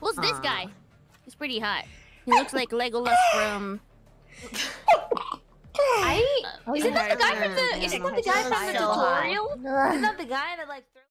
Who's this guy? He's pretty hot. He looks like Legolas from... Isn't that the guy from the tutorial? Isn't that the guy that like